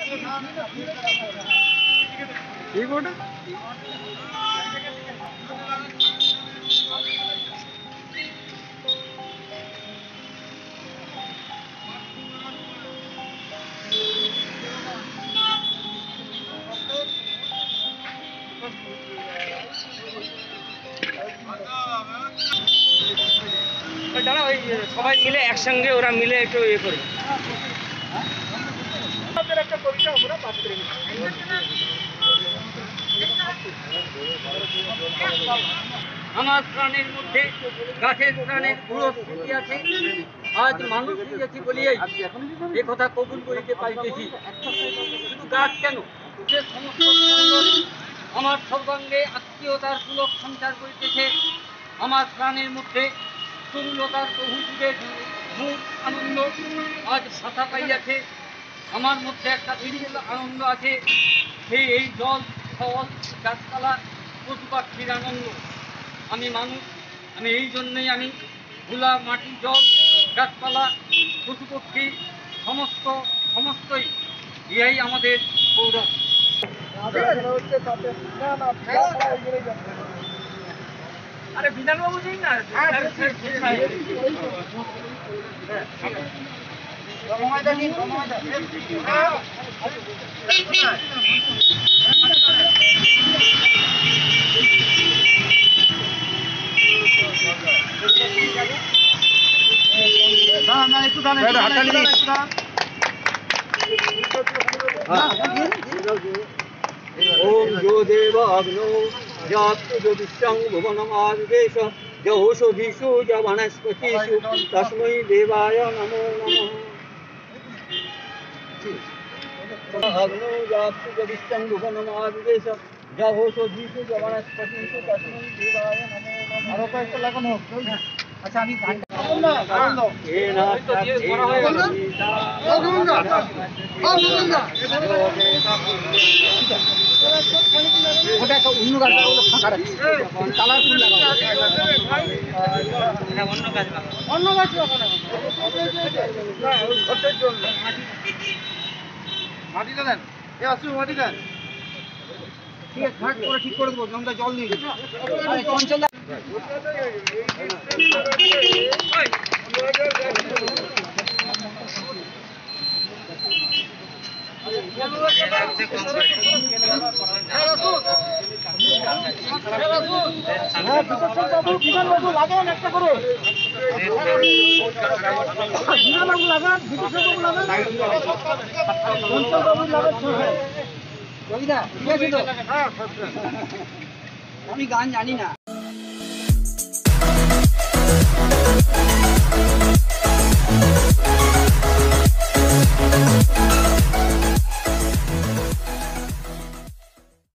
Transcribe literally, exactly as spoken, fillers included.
ठीक बोल দাঁড়া ওই সবাই মিলে একসঙ্গে ওরা মিলে একটু ইয়ে করে একটা কবিতা আমরা পাঠ করে আমার প্রাণের মধ্যে গাছের প্রাণের পুরো স্মৃতি আছে। আজ মানুষ হইয়াছি বলিয়াই এ কথা কবুল করিতে পারিতেছি। শুধু গাছ কেন, যে সমস্ত আমার সর্বাঙ্গে আত্মীয়তার পুলক সঞ্চার করিতেছে। আমার প্রাণের মধ্যে তরুলতার বহু যুগের মূল আনন্দ আজ ছাতা পাইয়াছে। আমার মধ্যে একটা বিরল আনন্দ আছে, সেই এই জল ফল গাছপালা পশু পাখির আনন্দ। আমি মানুষ, আমি এই জন্যই আমি ধুলা মাটি জল গাছপালা পশু পক্ষী সমস্ত সমস্তই ইহাই আমাদের গৌরব। আরে বিধানবাবু দিন না একটু ओम जो देव अग्नो जातु विश्वं भुवनमादिदेश जौषधीषु च वनस्पतिषु तस्मै देवाय नमो नमः। अग्नो जातु विश्वं भुवनमादिदेश जौषधीषु च वनस्पतिषु तस्मै देवाय नमो नमः। आरो कयटा लागानो আচ্ছা আমি গান গাবো না গান দাও এ না এই বড় হয়ে গেল ও গোবিন্দা ও গোবিন্দা ওটা একটা অন্য গাছ লাগাবো ফাঁকা রাখি কালারফুল লাগাবো এটা অন্য গাছ লাগাবো অন্য গাছ লাগাবো না ওই ঘরের জন্য মাটিটা দেন এ আসু মাটি দেন ঠিক আছে ঘাট করে ঠিক করে দেবো জমটা জল দিয়ে দেবো আরে চঞ্চল লাগান একটা করে লাগান আমি গান জানি না।